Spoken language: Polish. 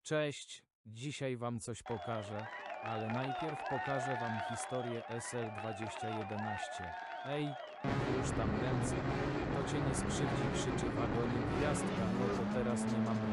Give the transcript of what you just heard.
Cześć, dzisiaj wam coś pokażę, ale najpierw pokażę wam historię SL2011. Ej, już tam ręce, to cię nie skrzywdzi, krzyczy w wagonie gwiazdka, no to teraz nie mam